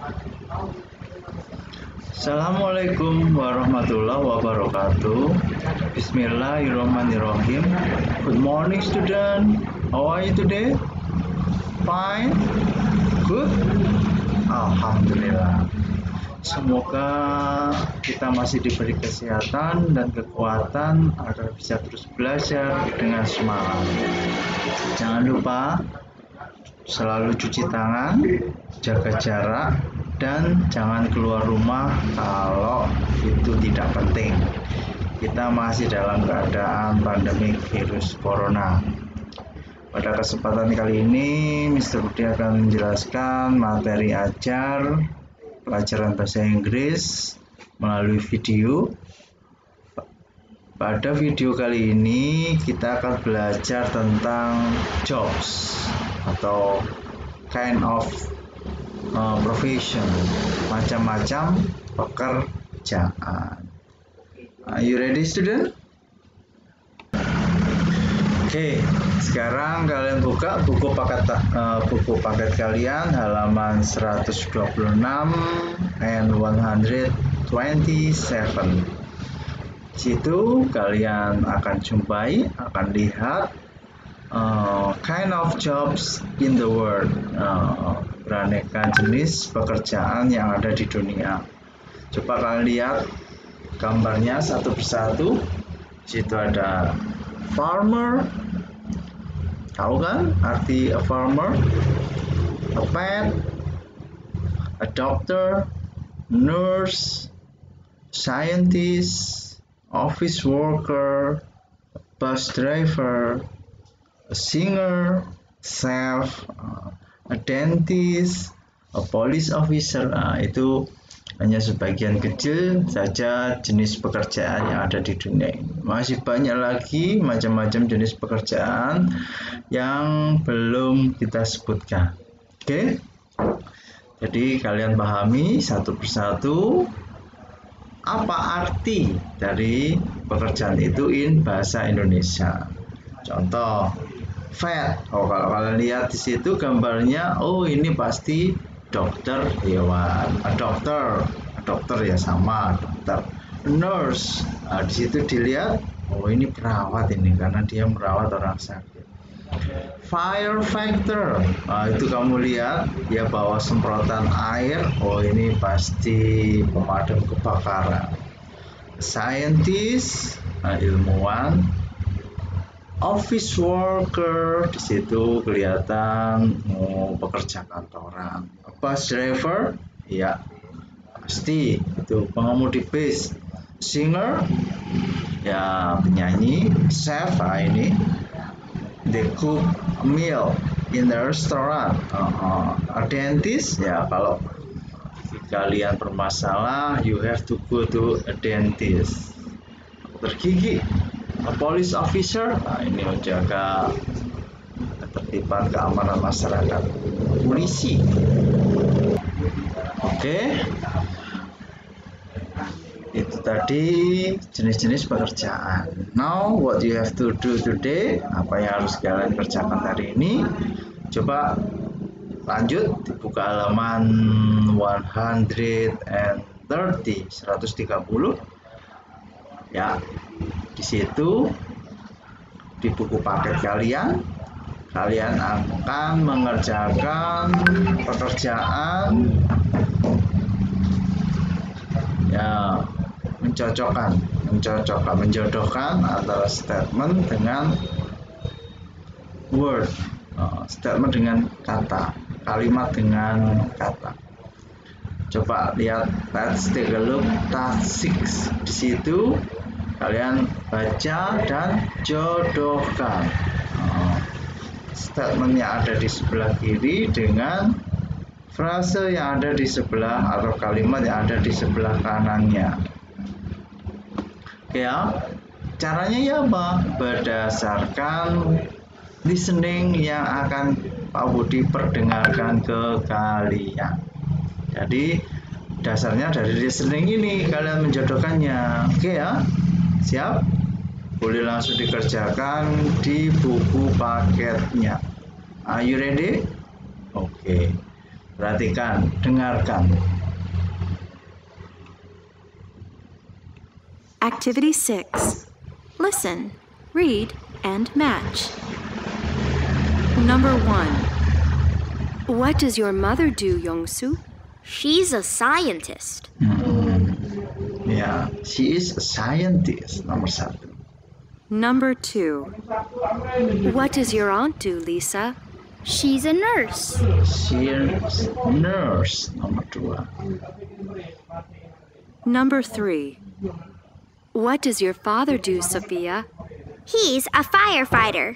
Assalamualaikum warahmatullahi wabarakatuh. Bismillahirrahmanirrahim. Good morning, student. How are you today? Fine? Good? Alhamdulillah. Semoga kita masih diberi kesehatan dan kekuatan agar bisa terus belajar dengan semangat. Jangan lupa selalu cuci tangan, jaga jarak, dan jangan keluar rumah kalau itu tidak penting. Kita masih dalam keadaan pandemi virus corona. Pada kesempatan kali ini, Mr. Budi akan menjelaskan materi ajar pelajaran bahasa Inggris melalui video. Pada video kali ini kita akan belajar tentang jobs atau kind of profession, macam-macam pekerjaan. Are you ready, student? Oke, sekarang kalian buka buku paket kalian halaman 126 and 127. Situ kalian akan jumpai, akan lihat kind of jobs in the world, beraneka jenis pekerjaan yang ada di dunia. Coba kalian lihat gambarnya satu persatu. Situ ada farmer, tahu kan arti a farmer? A pet, a doctor, nurse, scientist, office worker, a bus driver, a singer, chef, a dentist, a police officer. Itu hanya sebagian kecil saja jenis pekerjaan yang ada di dunia ini. Masih banyak lagi macam-macam jenis pekerjaan yang belum kita sebutkan. Oke? Jadi kalian pahami satu persatu apa arti dari pekerjaan itu in bahasa Indonesia. Contoh, vet. Kalau kalian lihat di situ gambarnya, oh ini pasti dokter hewan. Dokter ya sama dokter. Nurse. Nah, di situ dilihat, oh ini perawat ini karena dia merawat orang sakit. Firefighter. Nah, itu kamu lihat dia bawa semprotan air. Oh ini pasti pemadam kebakaran. Scientist, ilmuwan. Office worker, di situ kelihatan pekerja kantoran. Bus driver, ya pasti itu pengemudi bis. Singer, ya penyanyi. Chef, ini they cook a meal in the restaurant. A dentist, ya kalau kalian bermasalah, you have to go to a dentist. Dokter gigi. A police officer, nah ini menjaga ketertiban keamanan masyarakat. Polisi. Oke. Itu tadi jenis-jenis pekerjaan. Now what you have to do today? Apa yang harus kalian kerjakan hari ini? Coba lanjut dibuka halaman 130, 130. Ya, di situ di buku paket kalian akan mengerjakan pekerjaan ya menjodohkan antara statement dengan word, statement dengan kata, kalimat dengan kata. Coba lihat, let's take a look task 6. Di situ kalian baca dan jodohkan statement yang ada di sebelah kiri dengan frase yang ada di sebelah atau kalimat yang ada di sebelah kanannya. Oke ya, caranya ya apa? Berdasarkan listening yang akan Pak Budi perdengarkan ke kalian. Jadi dasarnya dari listening ini kalian menjodohkannya. Oke ya, siap? Boleh langsung dikerjakan di buku paketnya. Are you ready? Oke. Perhatikan, dengarkan. Activity 6. Listen, read, and match. Number 1. What does your mother do, Yongsoo? She's a scientist. Ya, she is a scientist. Nomor 1. Number 2. What does your aunt do, Lisa? She's a nurse. She is nurse. Nomor 2. Number 3. What does your father do, Sophia? He's a firefighter.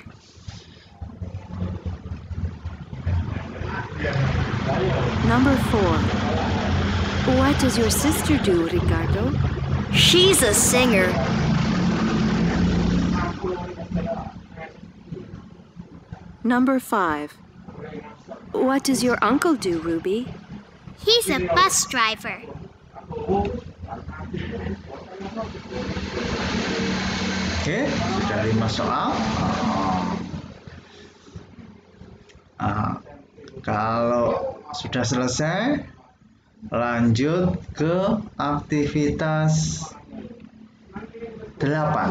Number 4. What does your sister do, Ricardo? She's a singer. Number 5. What does your uncle do, Ruby? He's a bus driver. Oke, sudah 5 soal. Kalau sudah selesai, lanjut ke aktivitas 8.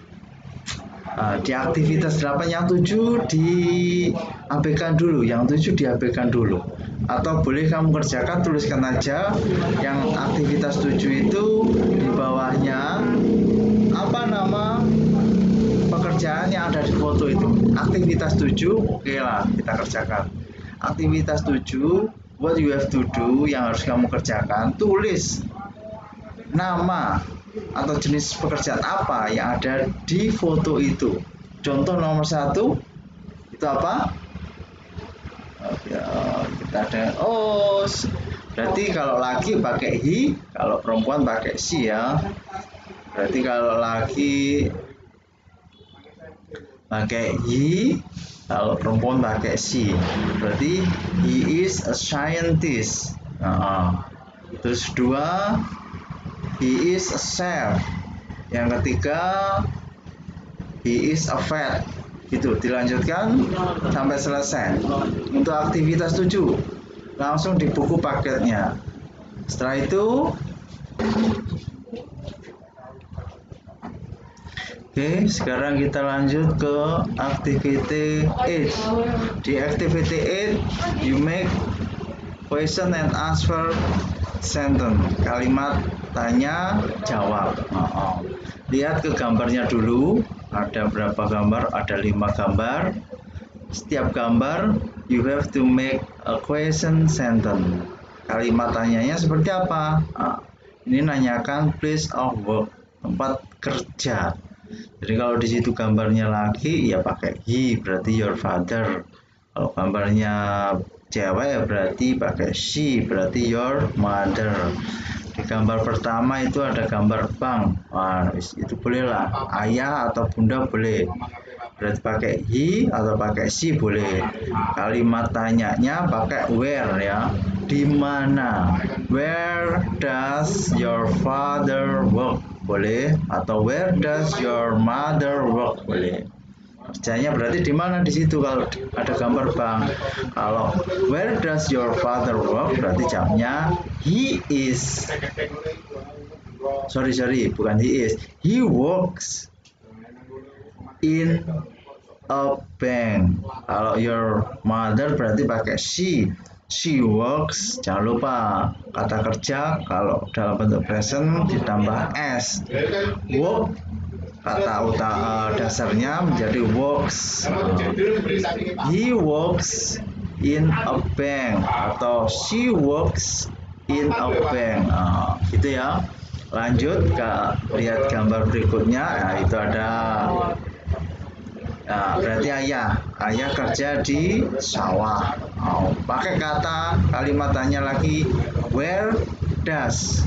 Di aktivitas 8 yang 7 diabaikan dulu, yang 7 diabaikan dulu. Atau boleh kamu kerjakan, tuliskan aja yang aktivitas 7 itu di bawahnya apa nama pekerjaan yang ada di foto itu. Aktivitas 7, oke lah kita kerjakan. Aktivitas 7, what you have to do, yang harus kamu kerjakan, tulis nama atau jenis pekerjaan apa yang ada di foto itu. Contoh nomor 1 itu apa? Kita ada berarti kalau laki pakai he, kalau perempuan pakai she ya. Berarti kalau laki pakai he, kalau perempuan pakai she. Berarti he is a scientist. Terus 2, he is a chef. Yang ketiga, he is a vet. Gitu, dilanjutkan sampai selesai. Untuk aktivitas 7, langsung di buku paketnya. Setelah itu, oke, sekarang kita lanjut ke activity 8. Di activity 8, you make question and answer sentence. Kalimat tanya jawab. Lihat ke gambarnya dulu. Ada berapa gambar? Ada 5 gambar. Setiap gambar you have to make a question sentence. Kalimat tanyanya seperti apa? Ini nanyakan place of work, tempat kerja. Jadi kalau di situ gambarnya laki ya pakai he, berarti your father. Kalau gambarnya cewek berarti pakai she, berarti your mother. Di gambar pertama itu ada gambar bank. Itu bolehlah, ayah atau bunda boleh. Berarti pakai he atau pakai she boleh. Kalimat tanyanya pakai where ya. Di mana? Where does your father work? Boleh. Atau where does your mother work? Boleh. Kerjanya berarti di mana di situ kalau ada gambar bank. Kalau where does your father work berarti jawabnya he is. Sorry, bukan he is. He works in a bank. Kalau your mother berarti pakai she. She works. Jangan lupa kata kerja kalau dalam bentuk present ditambah s. Work kata dasarnya menjadi works. He works in a bank atau she works in a bank. Gitu ya. Lanjut lihat gambar berikutnya. Itu ada berarti ayah kerja di sawah. Pakai kata kalimatannya lagi where does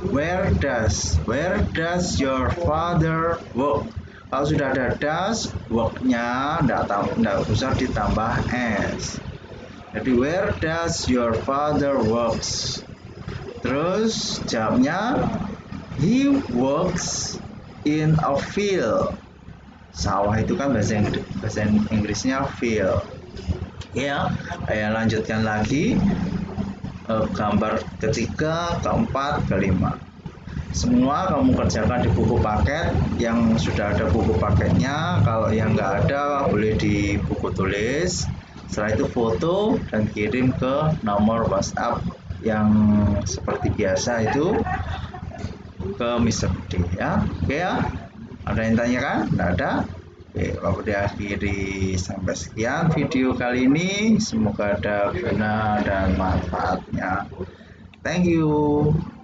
your father work. Kalau sudah ada does, worknya enggak usah ditambah s. Jadi where does your father works. Terus jawabnya he works in a field. Sawah itu kan bahasa Inggrisnya field. Ya, saya lanjutkan lagi. gambar ketiga, keempat, kelima. Semua kamu kerjakan di buku paket yang sudah ada buku paketnya. Kalau yang nggak ada boleh di buku tulis. Setelah itu foto dan kirim ke nomor WhatsApp yang seperti biasa itu ke Mr. D ya. Oke ya. Ada yang tanyakan? Nggak ada? Oke, aku diakhiri sampai sekian video kali ini. Semoga ada guna dan manfaatnya. Thank you.